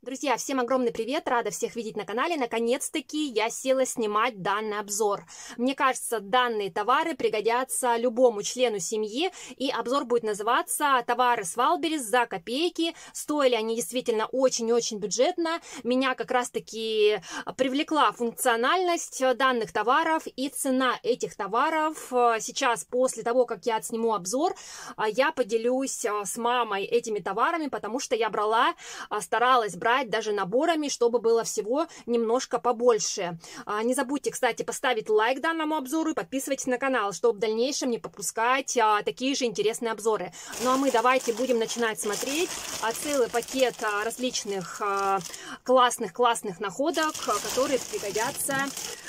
Друзья, всем огромный привет! Рада всех видеть на канале. Наконец-таки я села снимать данный обзор. Мне кажется, данные товары пригодятся любому члену семьи. И обзор будет называться «Товары с Вайлдберрис за копейки». Стоили они действительно очень-очень бюджетно. Меня как раз-таки привлекла функциональность данных товаров и цена этих товаров. Сейчас, после того, как я отсниму обзор, я поделюсь с мамой этими товарами, потому что я старалась брать даже наборами, чтобы было всего немножко побольше. Не забудьте, кстати, поставить лайк данному обзору и подписывайтесь на канал, чтобы в дальнейшем не пропускать такие же интересные обзоры. Ну а мы давайте будем начинать смотреть целый пакет различных классных находок, которые пригодятся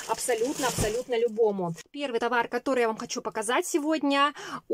абсолютно любому. Первый товар, который я вам хочу показать сегодня,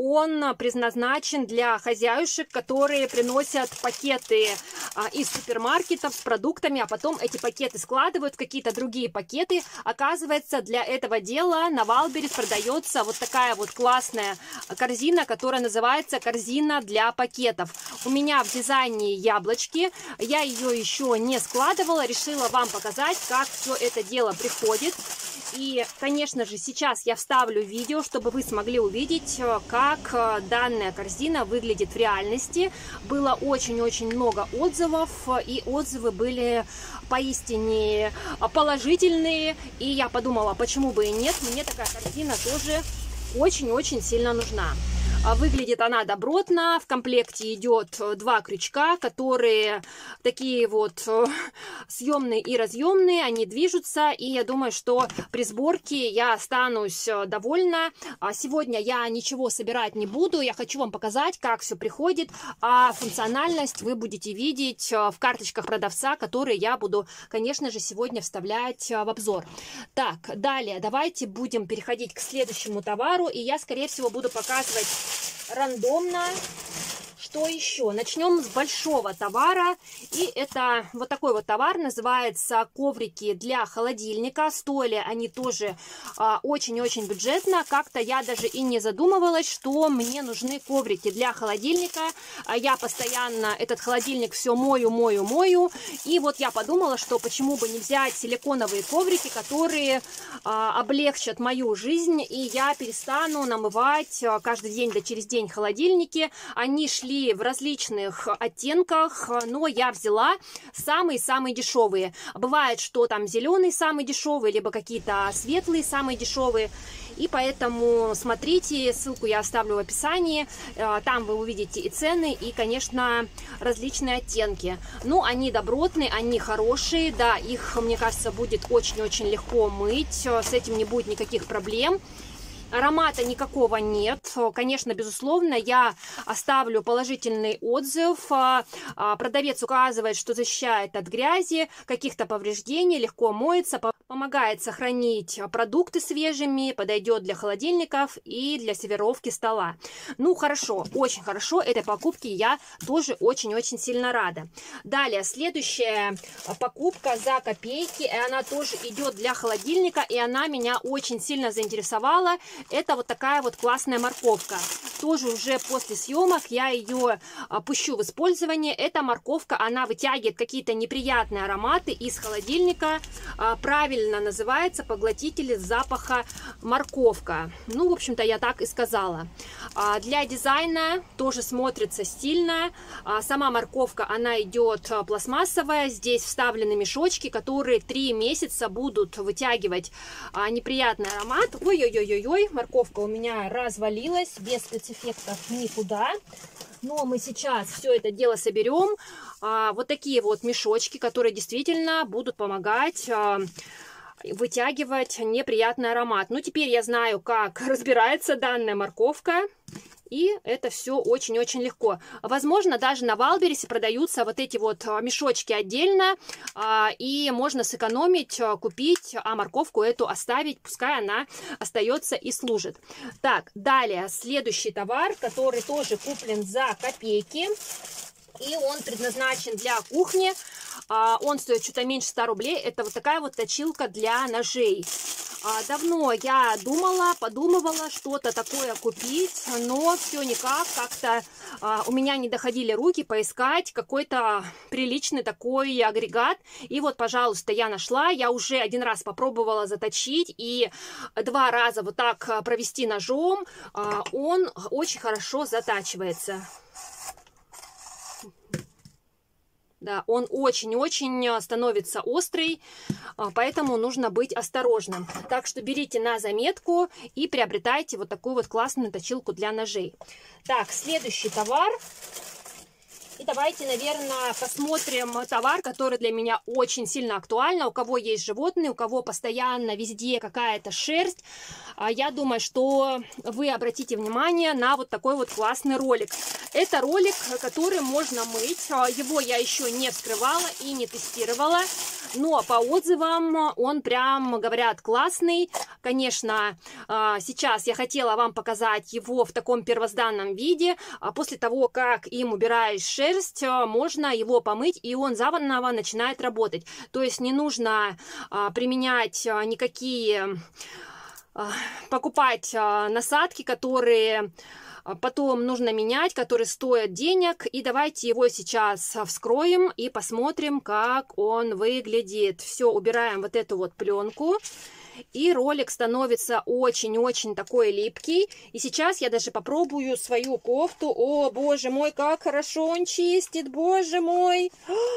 он предназначен для хозяюшек, которые приносят пакеты из супермаркетов с продуктами, а потом эти пакеты складывают в какие-то другие пакеты. Оказывается, для этого дела на Вайлдберрис продается вот такая вот классная корзина, которая называется корзина для пакетов. У меня в дизайне яблочки, я ее еще не складывала, решила вам показать, как все это дело приходит. И, конечно же, сейчас я вставлю видео, чтобы вы смогли увидеть, как данная корзина выглядит в реальности. Было очень-очень много отзывов, и отзывы были поистине положительные. И я подумала, почему бы и нет, мне такая корзина тоже очень-очень сильно нужна. Выглядит она добротно, в комплекте идет два крючка, которые такие вот съемные и разъемные, они движутся, и я думаю, что при сборке я останусь довольна. Сегодня я ничего собирать не буду, я хочу вам показать, как все приходит, а функциональность вы будете видеть в карточках продавца, которые я буду, конечно же, сегодня вставлять в обзор. Так, далее давайте будем переходить к следующему товару, и я, скорее всего, буду показывать рандомно. Что еще? Начнем с большого товара. И это вот такой вот товар, называется коврики для холодильника. Стоили они тоже очень-очень бюджетно. Как-то я даже и не задумывалась, что мне нужны коврики для холодильника. Я постоянно этот холодильник все мою. И вот я подумала, что почему бы не взять силиконовые коврики, которые облегчат мою жизнь. И я перестану намывать каждый день, да через день холодильники. Они шли в различных оттенках, но я взяла самые-самые дешевые. Бывает, что там зеленый самый дешевый, либо какие-то светлые самые дешевые. И поэтому смотрите, ссылку я оставлю в описании. Там вы увидите и цены, и, конечно, различные оттенки. Ну, они добротные, они хорошие. Да, их, мне кажется, будет очень-очень легко мыть. С этим не будет никаких проблем. Аромата никакого нет. Конечно, безусловно, я оставлю положительный отзыв. Продавец указывает, что защищает от грязи, каких-то повреждений, легко моется, помогает сохранить продукты свежими, подойдет для холодильников и для сервировки стола. Ну, хорошо, очень хорошо. Этой покупке я тоже очень-очень сильно рада. Далее, следующая покупка за копейки. И она тоже идет для холодильника, и она меня очень сильно заинтересовала. Это вот такая вот классная морковка. Тоже уже после съемок я ее пущу в использование. Эта морковка, она вытягивает какие-то неприятные ароматы из холодильника. Правильно называется поглотитель запаха морковка. Ну, в общем-то, я так и сказала. Для дизайна тоже смотрится стильно. Сама морковка, она идет пластмассовая. Здесь вставлены мешочки, которые 3 месяца будут вытягивать неприятный аромат. Ой-ой-ой-ой-ой. Морковка у меня развалилась, без спецэффектов никуда. Но мы сейчас все это дело соберем. Вот такие вот мешочки, которые действительно будут помогать вытягивать неприятный аромат. Ну, теперь я знаю, как разбирается данная морковка. И это все очень-очень легко. Возможно, даже на Вайлдберрисе продаются вот эти вот мешочки отдельно. И можно сэкономить, купить, а морковку эту оставить. Пускай она остается и служит. Так, далее, следующий товар, который тоже куплен за копейки. И он предназначен для кухни. Он стоит что-то меньше 100 рублей. Это вот такая вот точилка для ножей. Давно я подумывала что-то такое купить, но все никак, как-то у меня не доходили руки поискать какой-то приличный такой агрегат. И вот, пожалуйста, я нашла. Я уже один раз попробовала заточить, и 2 раза вот так провести ножом. Он очень хорошо затачивается. Да, он очень-очень становится острый, поэтому нужно быть осторожным. Так что берите на заметку и приобретайте вот такую вот классную точилку для ножей. Так, следующий товар. И давайте, наверное, посмотрим товар, который для меня очень сильно актуален. У кого есть животные, у кого постоянно везде какая-то шерсть. Я думаю, что вы обратите внимание на вот такой вот классный ролик. Это ролик, который можно мыть. Его я еще не вскрывала и не тестировала. Но по отзывам он прям, говорят, классный. Конечно, сейчас я хотела вам показать его в таком первозданном виде. После того, как им убираешь шерсть, можно его помыть, и он заново начинает работать. То есть не нужно применять никакие, покупать насадки, которые потом нужно менять, которые стоят денег. И давайте его сейчас вскроем и посмотрим, как он выглядит. Все, убираем вот эту вот пленку. И ролик становится очень-очень такой липкий. И сейчас я даже попробую свою кофту. О, боже мой, как хорошо он чистит, боже мой.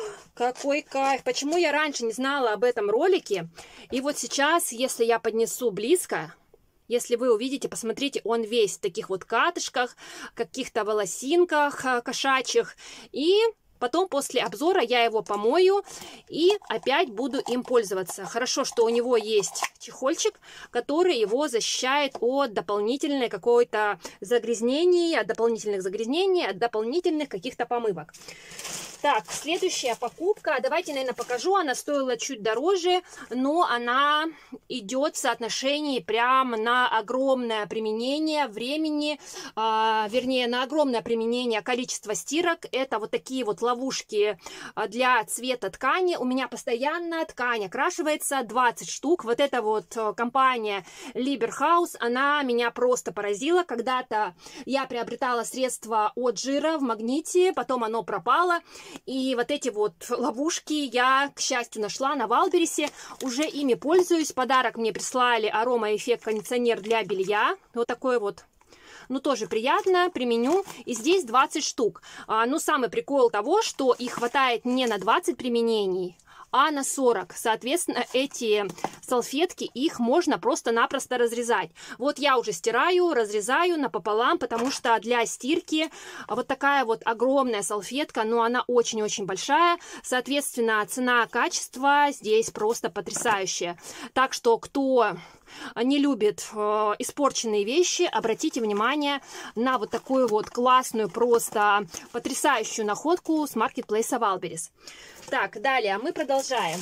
Какой кайф. Почему я раньше не знала об этом ролике? И вот сейчас, если я поднесу близко, если вы увидите, посмотрите, он весь в таких вот катышках, каких-то волосинках кошачьих. И потом после обзора я его помою и опять буду им пользоваться. Хорошо, что у него есть чехольчик, который его защищает от дополнительной какой-то загрязнений, от дополнительных загрязнений, от дополнительных каких-то помывок. Так, следующая покупка. Давайте, наверное, покажу. Она стоила чуть дороже, но она идет в соотношении прям на огромное применение времени, вернее, на огромное применение количества стирок. Это вот такие вот ловушки для цвета ткани. У меня постоянно ткань окрашивается, 20 штук. Вот эта вот компания Liberhaus, она меня просто поразила. Когда-то я приобретала средства от жира в Магните, потом оно пропало. И вот эти вот ловушки я, к счастью, нашла на Валберисе. Уже ими пользуюсь. Подарок мне прислали аромаэффект кондиционер для белья. Вот такой вот. Ну, тоже приятно, применю. И здесь 20 штук. Ну, самый прикол того, что их хватает не на 20 применений, а на 40. Соответственно, эти салфетки, их можно просто-напросто разрезать. Вот я уже стираю, разрезаю напополам, потому что для стирки вот такая вот огромная салфетка, но она очень-очень большая. Соответственно, цена-качество здесь просто потрясающая. Так что, кто не любит испорченные вещи, обратите внимание на вот такую вот классную, просто потрясающую находку с маркетплейса Валберис. Так, далее мы продолжаем.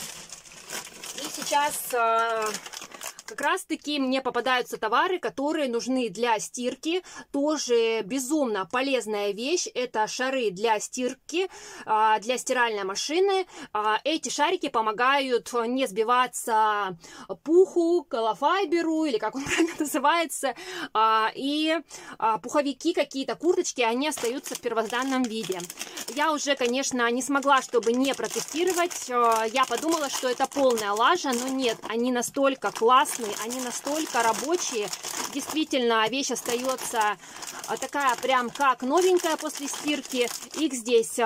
И сейчас как раз-таки мне попадаются товары, которые нужны для стирки. Тоже безумно полезная вещь. Это шары для стирки, для стиральной машины. Эти шарики помогают не сбиваться пуху, колофайберу, или как он правильно называется. И пуховики какие-то, курточки, они остаются в первозданном виде. Я уже, конечно, не смогла, чтобы не протестировать. Я подумала, что это полная лажа, но нет, они настолько классные. Они настолько рабочие. Действительно, вещь остается такая прям как новенькая после стирки. Их здесь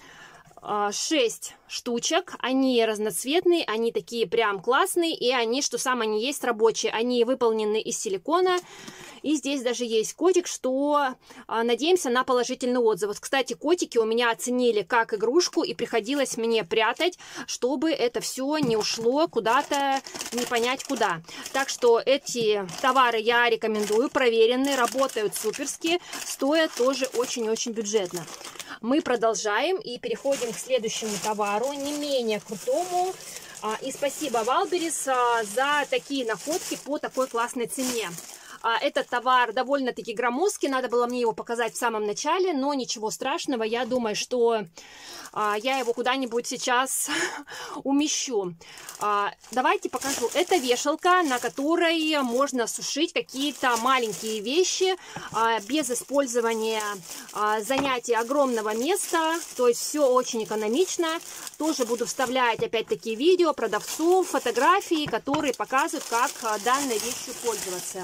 6 штучек. Они разноцветные, они такие прям классные. И они, что самое не есть, рабочие. Они выполнены из силикона. И здесь даже есть котик, что надеемся на положительный отзыв. Вот, кстати, котики у меня оценили как игрушку, и приходилось мне прятать, чтобы это все не ушло куда-то, не понять куда. Так что эти товары я рекомендую, проверенные, работают суперски, стоят тоже очень-очень бюджетно. Мы продолжаем и переходим к следующему товару, не менее крутому. И спасибо Валберис за такие находки по такой классной цене. Этот товар довольно-таки громоздкий, надо было мне его показать в самом начале, но ничего страшного, я думаю, что я его куда-нибудь сейчас умещу. Давайте покажу. Это вешалка, на которой можно сушить какие-то маленькие вещи без использования занятий огромного места. То есть все очень экономично. Тоже буду вставлять опять-таки видео продавцов, фотографии, которые показывают, как данной вещью пользоваться.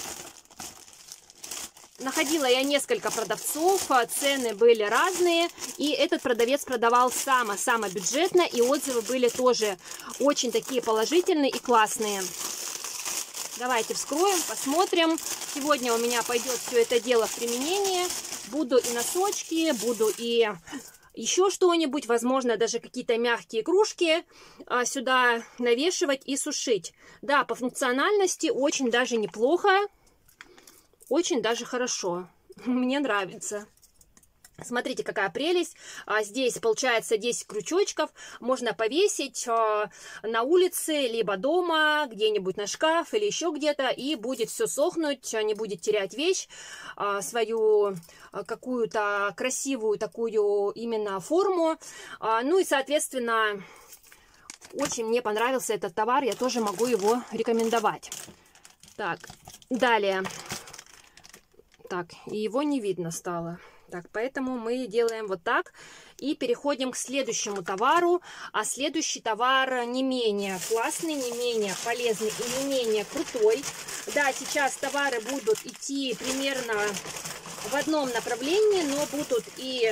Находила я несколько продавцов, цены были разные, и этот продавец продавал само бюджетно, и отзывы были тоже очень такие положительные и классные. Давайте вскроем, посмотрим. Сегодня у меня пойдет все это дело в применение. Буду и носочки, буду и еще что-нибудь, возможно, даже какие-то мягкие кружки сюда навешивать и сушить. Да, по функциональности очень даже неплохо. Очень даже хорошо. Мне нравится. Смотрите, какая прелесть. Здесь получается 10 крючочков. Можно повесить на улице, либо дома, где-нибудь на шкаф или еще где-то. И будет все сохнуть, не будет терять вещь, свою какую-то красивую такую именно форму. Ну и, соответственно, очень мне понравился этот товар. Я тоже могу его рекомендовать. Так, далее. Так, и его не видно стало. Так, поэтому мы делаем вот так. И переходим к следующему товару. А следующий товар не менее классный, не менее полезный и не менее крутой. Да, сейчас товары будут идти примерно в одном направлении, но будут и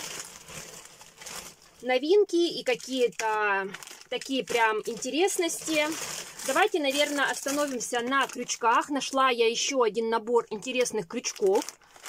новинки, и какие-то такие прям интересности. Давайте, наверное, остановимся на крючках. Нашла я еще один набор интересных крючков.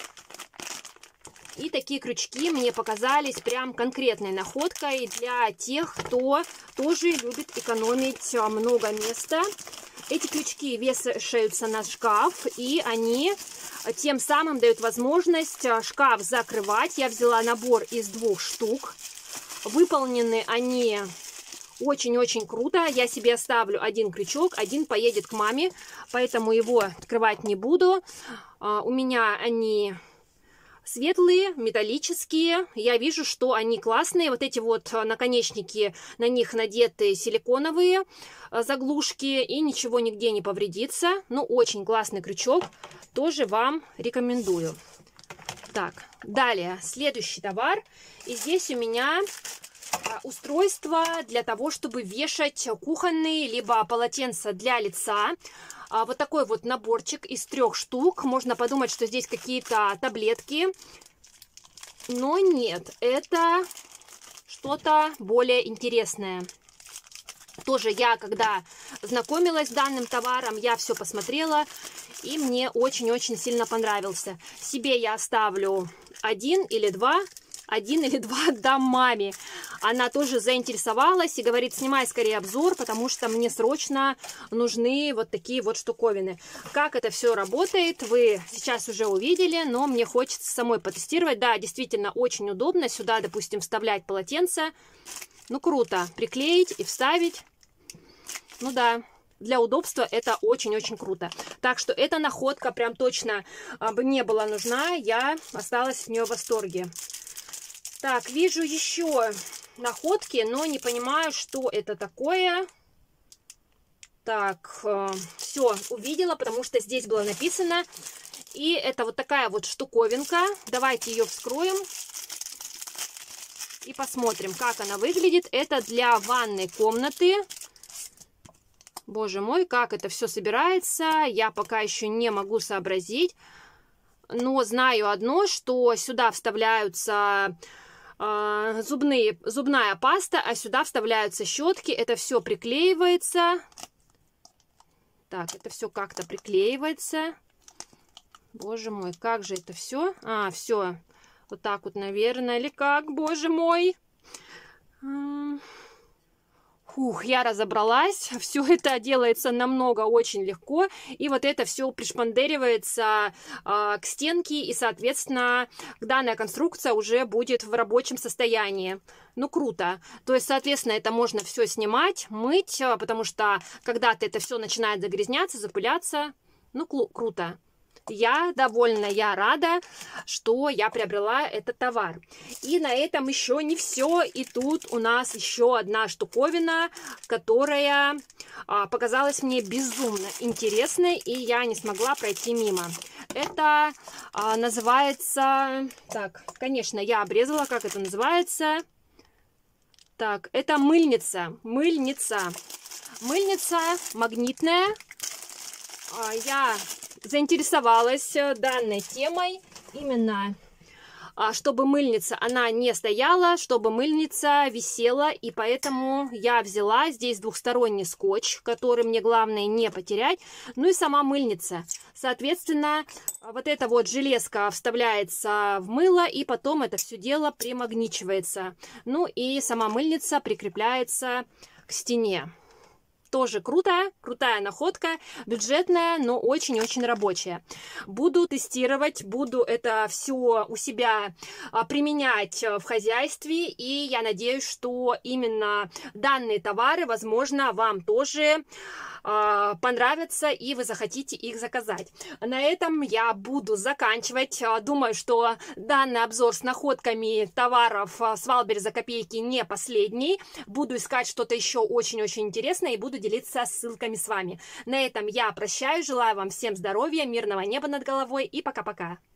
И такие крючки мне показались прям конкретной находкой для тех, кто тоже любит экономить много места. Эти крючки вешаются на шкаф, и они тем самым дают возможность шкаф закрывать. Я взяла набор из 2 штук. Выполнены они очень-очень круто. Я себе оставлю один крючок, один поедет к маме, поэтому его открывать не буду. У меня они светлые, металлические. Я вижу, что они классные. Вот эти вот наконечники, на них надеты силиконовые заглушки, и ничего нигде не повредится. Ну, очень классный крючок. Тоже вам рекомендую. Так, далее, следующий товар. И здесь у меня устройство для того, чтобы вешать кухонные либо полотенца для лица. Вот такой вот наборчик из 3 штук. Можно подумать, что здесь какие-то таблетки. Но нет, это что-то более интересное. Тоже я, когда знакомилась с данным товаром, я все посмотрела, и мне очень-очень сильно понравился. Себе я оставлю 1 или 2. 1 или 2 отдам маме. Она тоже заинтересовалась и говорит: снимай скорее обзор, потому что мне срочно нужны вот такие вот штуковины. Как это все работает, вы сейчас уже увидели, но мне хочется самой потестировать. Да, действительно очень удобно. Сюда, допустим, вставлять полотенце. Ну, круто. Приклеить и вставить. Ну да, для удобства это очень-очень круто. Так что эта находка прям точно мне была нужна. Я осталась от нее в восторге. Так, вижу еще находки, но не понимаю, что это такое. Так, все, увидела, потому что здесь было написано. И это вот такая вот штуковинка. Давайте ее вскроем и посмотрим, как она выглядит. Это для ванной комнаты. Боже мой, как это все собирается, я пока еще не могу сообразить. Но знаю одно, что сюда вставляются зубная паста, а сюда вставляются щетки. Это все приклеивается. Так, это все как-то приклеивается. Боже мой, как же это все? Все. Вот так вот, наверное, или как? Боже мой. Фух, я разобралась. Все это делается намного очень легко. И вот это все пришпандеривается к стенке. И, соответственно, данная конструкция уже будет в рабочем состоянии. Ну, круто. То есть, соответственно, это можно все снимать, мыть, потому что когда-то это все начинает загрязняться, запыляться. Ну, круто. Я довольна, я рада, что я приобрела этот товар. И на этом еще не все. И тут у нас еще одна штуковина, которая показалась мне безумно интересной, и я не смогла пройти мимо. Это называется... Так, конечно, я обрезала, как это называется. Так, это мыльница. Мыльница магнитная. Я заинтересовалась данной темой именно, чтобы мыльница, она не стояла, чтобы мыльница висела, и поэтому я взяла здесь двухсторонний скотч, который мне главное не потерять, ну и сама мыльница. Соответственно, вот эта вот железка вставляется в мыло, и потом это все дело примагничивается. Ну и сама мыльница прикрепляется к стене. Тоже крутая находка, бюджетная, но очень-очень рабочая. Буду тестировать, буду это все у себя применять в хозяйстве, и я надеюсь, что именно данные товары, возможно, вам тоже понравятся, и вы захотите их заказать. На этом я буду заканчивать. Думаю, что данный обзор с находками товаров с Валберес за копейки не последний. Буду искать что-то еще очень-очень интересное и буду делиться ссылками с вами. На этом я прощаюсь, желаю вам всем здоровья, мирного неба над головой и пока-пока.